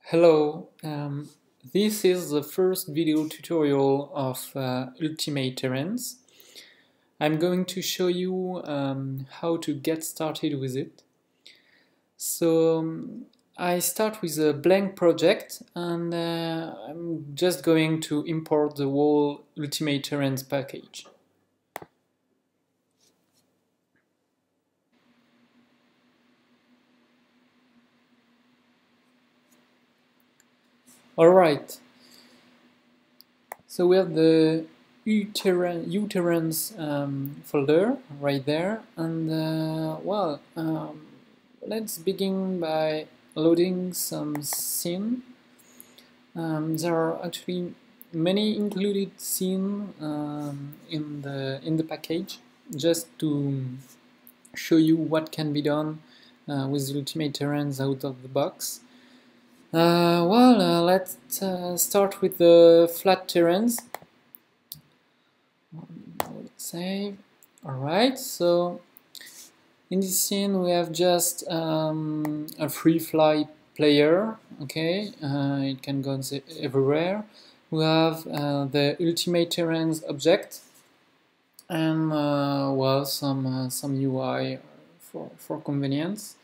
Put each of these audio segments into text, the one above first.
Hello, this is the first video tutorial of Ultimate Terrains. I'm going to show you how to get started with it. So I start with a blank project and I'm just going to import the whole Ultimate Terrains package. Alright, so we have the uterans folder right there, and let's begin by loading some scene. There are actually many included scenes in the package, just to show you what can be done with the Ultimate Terrains out of the box. Let's start with the flat terrains. Save. Alright, so in this scene we have just a free fly player. Okay, it can go everywhere. We have the Ultimate Terrains object and some UI for convenience.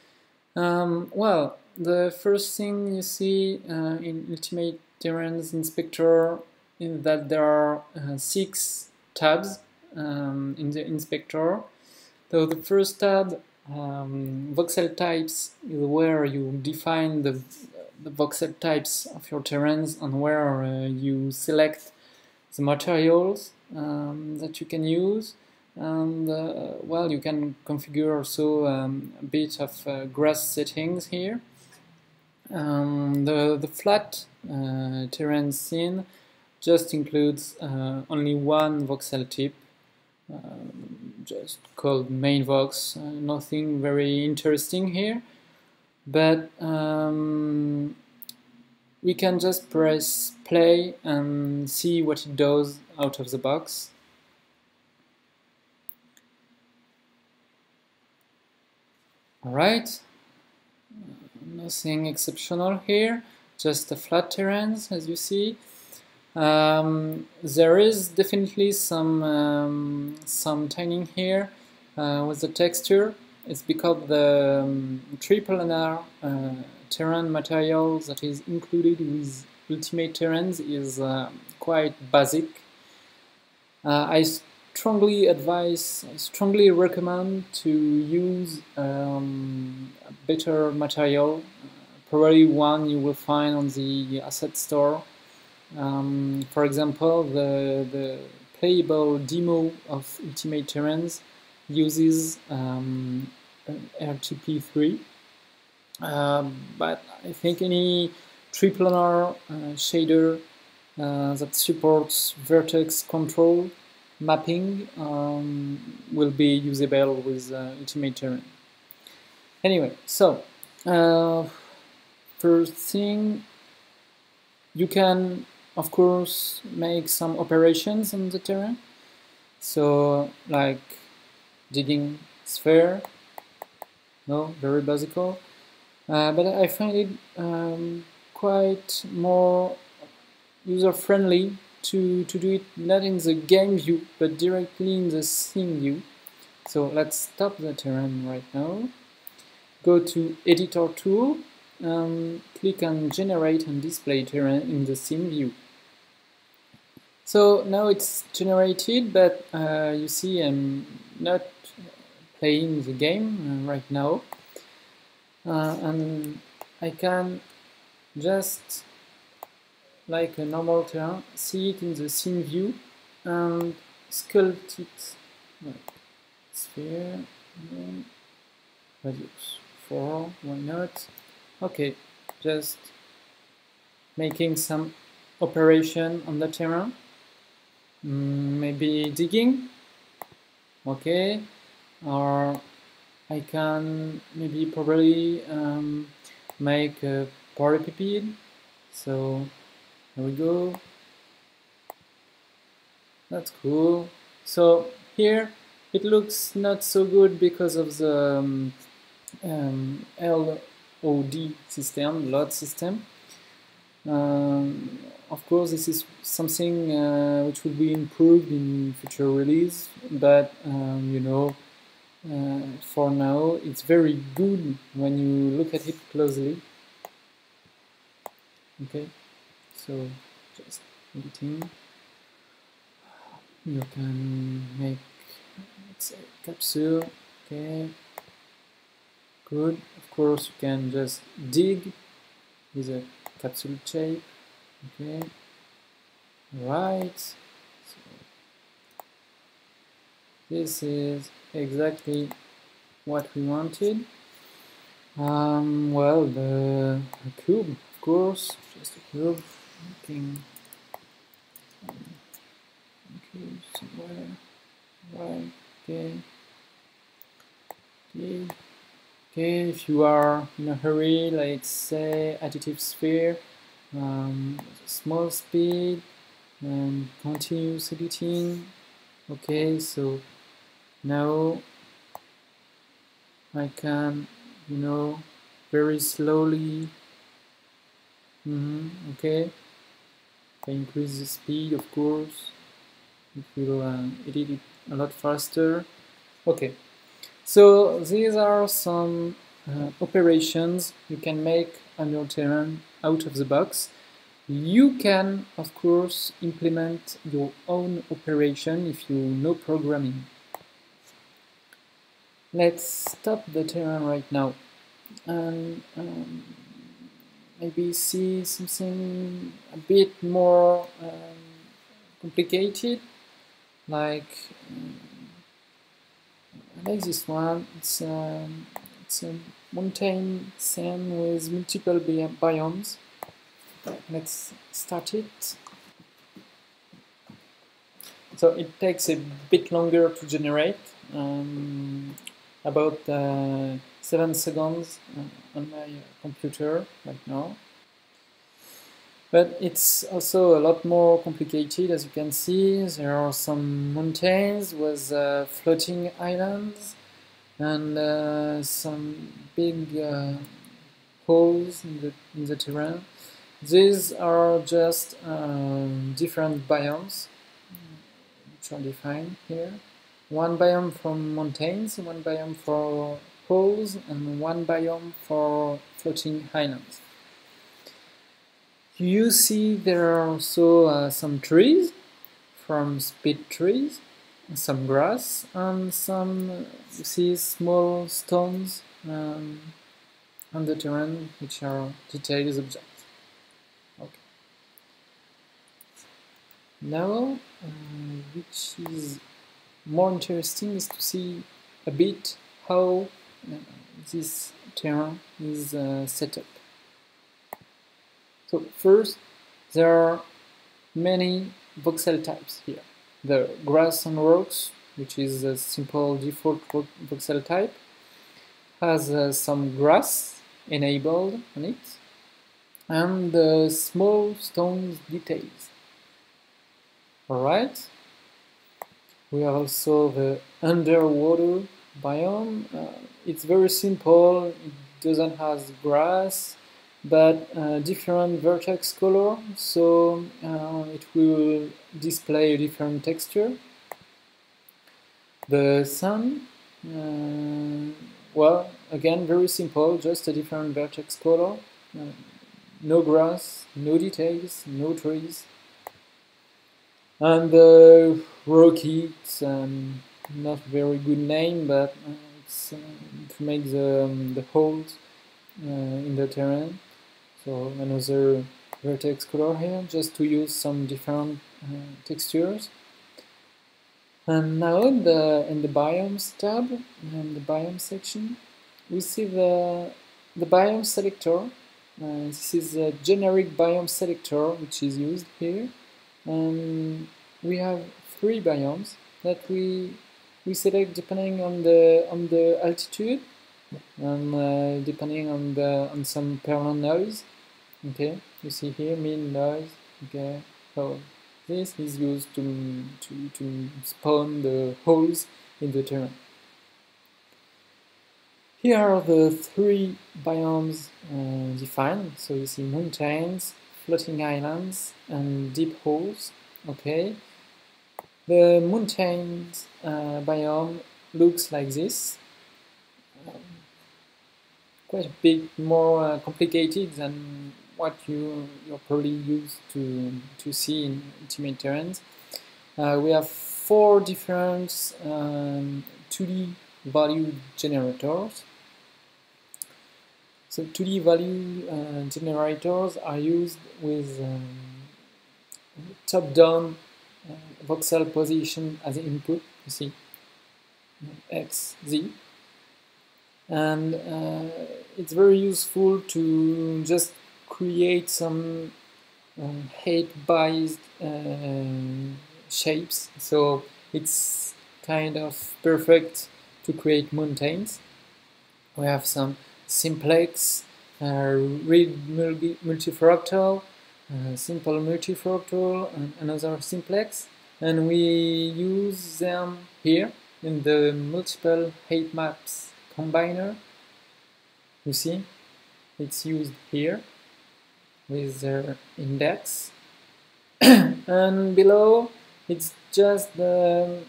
The first thing you see in Ultimate Terrains Inspector is that there are 6 tabs in the inspector. So the first tab, Voxel types, is where you define the voxel types of your terrains and where you select the materials that you can use. And you can configure also a bit of grass settings here. The flat terrain scene just includes only one voxel type, just called main vox. Nothing very interesting here, but we can just press play and see what it does out of the box. Alright, nothing exceptional here, just a flat terrains as you see. There is definitely some tining here with the texture. It's because the triplanar terrain material that is included with Ultimate Terrains is quite basic. I strongly recommend to use a better material, probably one you will find on the asset store. For example, the playable demo of Ultimate Terrains uses RTP3, but I think any triplanar shader that supports vertex control mapping will be usable with Ultimate Terrain. Anyway, so first thing, you can of course make some operations on the terrain, so like digging sphere, very basical, but I find it quite more user-friendly to do it not in the game view but directly in the scene view. So let's stop the terrain right now, go to editor tool, click on generate and display terrain in the scene view. So now it's generated, but you see I'm not playing the game right now, and I can just, like a normal terrain, see it in the scene view and sculpt it like sphere, radius 4, why not? Okay, just making some operation on the terrain, maybe digging, okay, or I can probably make a parallelepiped, so there we go, that's cool. So here it looks not so good because of the LOD system, load system. Of course, this is something which will be improved in future release, but you know, for now, it's very good when you look at it closely. Okay, so just editing. You can make, let's say, capsule. Okay, good. Of course, you can just dig with a capsule shape. Okay, right. So this is exactly what we wanted. Well, the cube, of course, just a cube. Making cube somewhere. Right. Okay. Okay. If you are in a hurry, let's say additive sphere, small speed, and continuous editing. Okay, so now I can, you know, very slowly. Okay, I increase the speed, of course. It will edit it a lot faster. Okay, so these are some operations you can make on your terrain out of the box. You can, of course, implement your own operation if you know programming. Let's stop the terrain right now and maybe see something a bit more complicated, like this one. It's a Montaigne scene with multiple biomes. Let's start it. So it takes a bit longer to generate, about 7 seconds on my computer right now. But it's also a lot more complicated, as you can see. There are some mountains with floating islands and some big holes in the terrain. These are just different biomes which are defined here. One biome for mountains, one biome for holes, and one biome for floating islands. You see there are also some trees, from speed trees, some grass, and some, you see, small stones on the terrain, which are detailed objects. Okay. Now, which is more interesting is to see a bit how this terrain is set up. So first, there are many voxel types here. The grass and rocks, which is a simple default voxel type, has some grass enabled on it, and the small stones details. Alright, we have also the underwater biome. It's very simple, it doesn't have grass, but different vertex color, so it will display a different texture. The sun, well, again, very simple, just a different vertex color. No grass, no details, no trees. And the rocky, it's not very good name, but it's to make the holes in the terrain. So another vertex color here, just to use some different textures. And now in the biomes tab, in the biome section, we see the biome selector. This is a generic biome selector which is used here. We have 3 biomes that we select depending on the altitude and depending on some parallel noise. Okay, you see here mean noise. Okay, so this is used to spawn the holes in the terrain. Here are the three biomes defined. So you see mountains, floating islands, and deep holes. Okay. The mountains biome looks like this. Quite a bit more complicated than what you're probably used to see in ultimate terrains. We have four different 2D value generators. So 2D value generators are used with top-down voxel position as input, you see, X, Z. And it's very useful to just create some height-based shapes. So it's kind of perfect to create mountains. We have some simplex, real multifractal, simple multifractal, and another simplex. And we use them here in the multiple height maps combiner. You see, it's used here with their index. And below, it's just the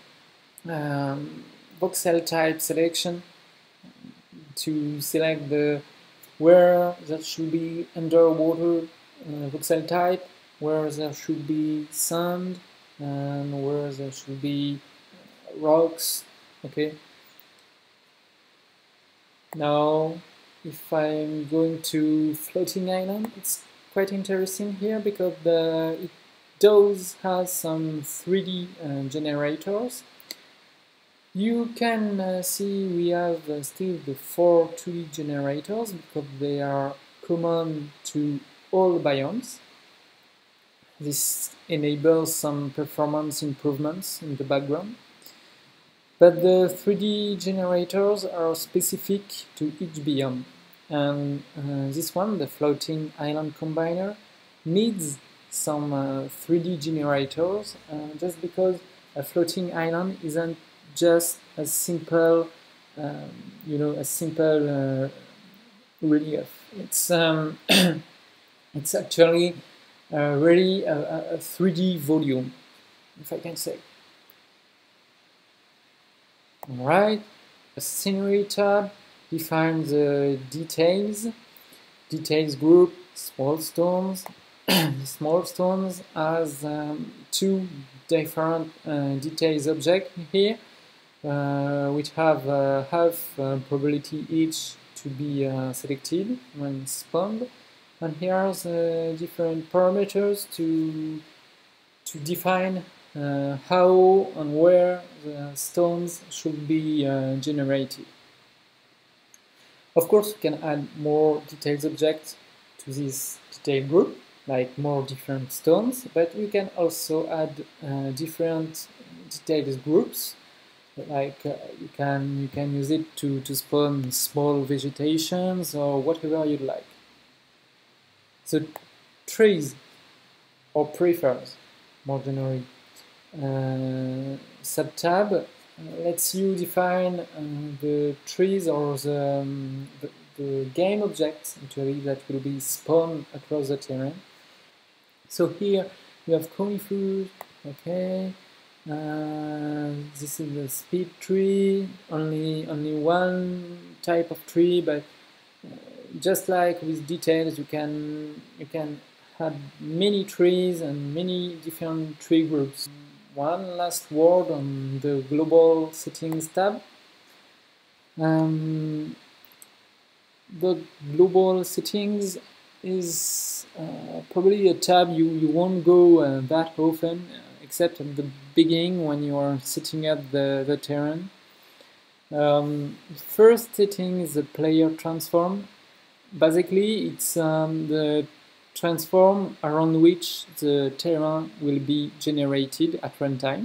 voxel type selection to select the where there should be underwater voxel type, where there should be sand, and where there should be rocks. Okay. Now, if I'm going to floating island, it's quite interesting here because it does have some 3D generators. You can see we have still the 4 2D generators because they are common to all biomes. This enables some performance improvements in the background. But the 3D generators are specific to each biome. And this one, the floating island combiner, needs some 3D generators just because a floating island isn't just a simple, a simple relief. It's it's actually really a 3D volume, if I can say. Alright, the scenery tab defines the details group, small stones. Small stones has two different details objects here, which have half probability each to be selected when spawned. And here are the different parameters to define how and where the stones should be generated. Of course, you can add more details objects to this detail group, like more different stones, but you can also add different details groups, like you can use it to spawn small vegetations or whatever you'd like. So trees or prefers, more generally. Subtab lets you define the trees or the game objects actually that will be spawned across the terrain. So here you have conifers, okay. This is the speed tree, only one type of tree, but just like with details, you can have many trees and many different tree groups. One last word on the global settings tab. The global settings is probably a tab you won't go that often, except at the beginning when you are setting up the terrain. First setting is the player transform. Basically, it's the transform around which the terrain will be generated at runtime.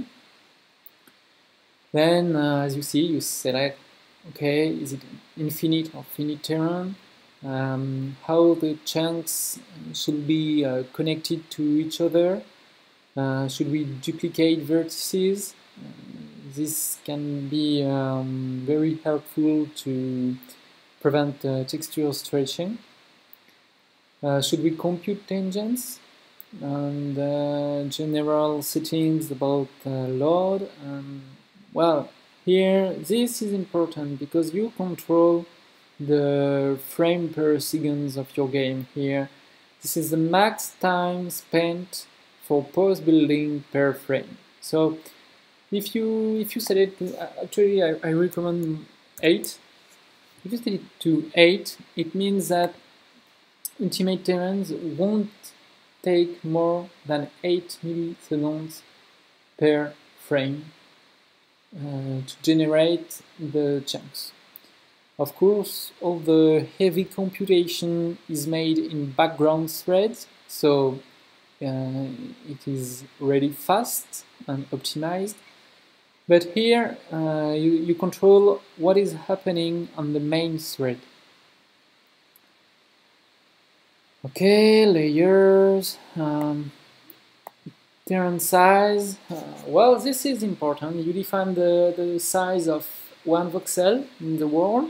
Then, as you see, you select, okay, is it infinite or finite terrain? How the chunks should be connected to each other? Should we duplicate vertices? This can be very helpful to prevent texture stretching. Should we compute tangents? And general settings about load. Well, here this is important because you control the frame per second of your game here. This is the max time spent for pose building per frame. So if you set it to, actually I recommend 8. If you set it to 8, it means that Ultimate terrains won't take more than 8 milliseconds per frame to generate the chunks. Of course, all the heavy computation is made in background threads, so it is really fast and optimized. But here you control what is happening on the main thread. Okay, layers, terrain size. Well, this is important. You define the size of one voxel in the world,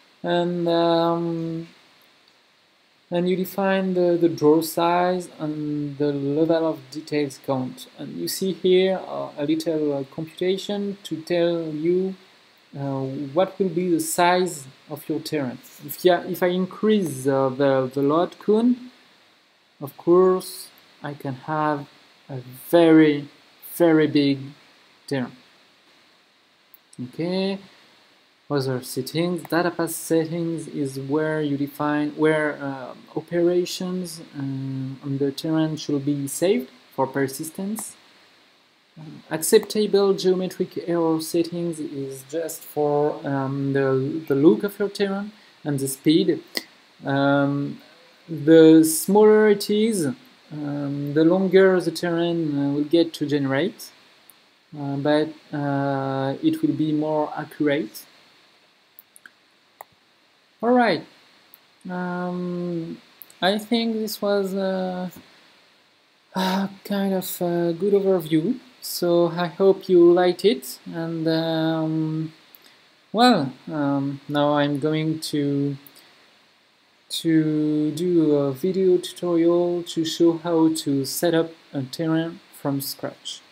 and you define the draw size and the level of details count. And you see here a little computation to tell you what will be the size of your terrain. If I increase the load cone, of course I can have a very big terrain. Okay, other settings. Data path settings is where you define where operations on the terrain should be saved for persistence. Acceptable geometric error settings is just for the look of your terrain and the speed. The smaller it is, the longer the terrain will get to generate, but it will be more accurate. Alright, I think this was kind of a good overview. So I hope you liked it, and now I'm going to do a video tutorial to show how to set up a terrain from scratch.